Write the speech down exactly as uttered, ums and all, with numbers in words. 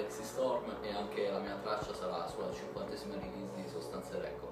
Galaxy Storm e anche la mia traccia sarà sulla cinquantesima release di Sostanze Records.